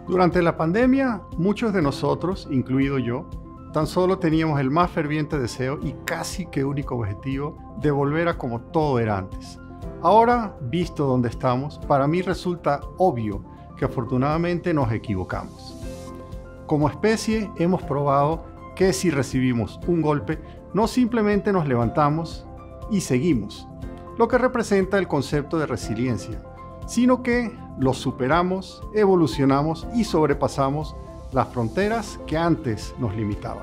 Durante la pandemia, muchos de nosotros, incluido yo, tan solo teníamos el más ferviente deseo y casi que único objetivo de volver a como todo era antes. Ahora, visto dónde estamos, para mí resulta obvio que afortunadamente nos equivocamos. Como especie hemos probado que si recibimos un golpe, no simplemente nos levantamos y seguimos, lo que representa el concepto de resiliencia, sino que lo superamos, evolucionamos y sobrepasamos las fronteras que antes nos limitaban.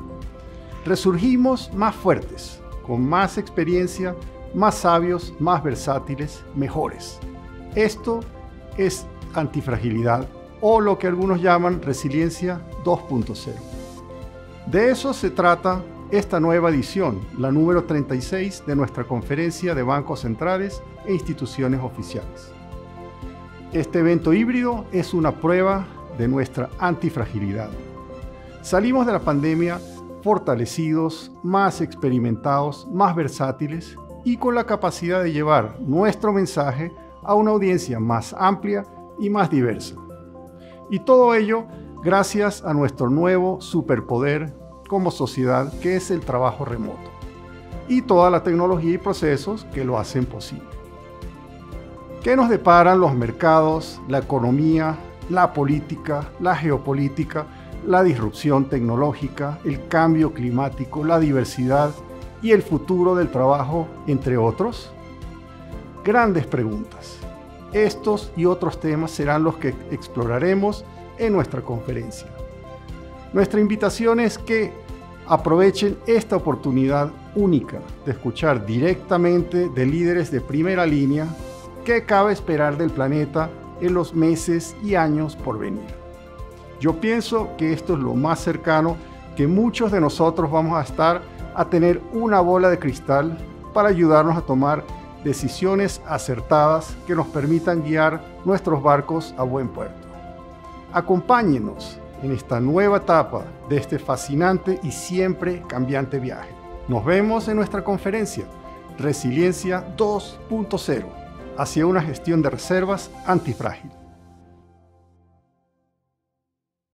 Resurgimos más fuertes, con más experiencia, más sabios, más versátiles, mejores. Esto es antifragilidad o lo que algunos llaman resiliencia 2.0. De eso se trata esta nueva edición, la número 36 de nuestra conferencia de bancos centrales e instituciones oficiales. Este evento híbrido es una prueba de nuestra antifragilidad. Salimos de la pandemia fortalecidos, más experimentados, más versátiles y con la capacidad de llevar nuestro mensaje a una audiencia más amplia y más diversa. Y todo ello gracias a nuestro nuevo superpoder como sociedad, que es el trabajo remoto, y toda la tecnología y procesos que lo hacen posible. ¿Qué nos deparan los mercados, la economía, la política, la geopolítica, la disrupción tecnológica, el cambio climático, la diversidad y el futuro del trabajo, entre otros? Grandes preguntas. Estos y otros temas serán los que exploraremos en nuestra conferencia. Nuestra invitación es que aprovechen esta oportunidad única de escuchar directamente de líderes de primera línea qué cabe esperar del planeta en los meses y años por venir. Yo pienso que esto es lo más cercano que muchos de nosotros vamos a estar a tener una bola de cristal para ayudarnos a tomar decisiones acertadas que nos permitan guiar nuestros barcos a buen puerto. Acompáñenos en esta nueva etapa de este fascinante y siempre cambiante viaje. Nos vemos en nuestra conferencia Resiliencia 2.0 hacia una gestión de reservas antifrágil.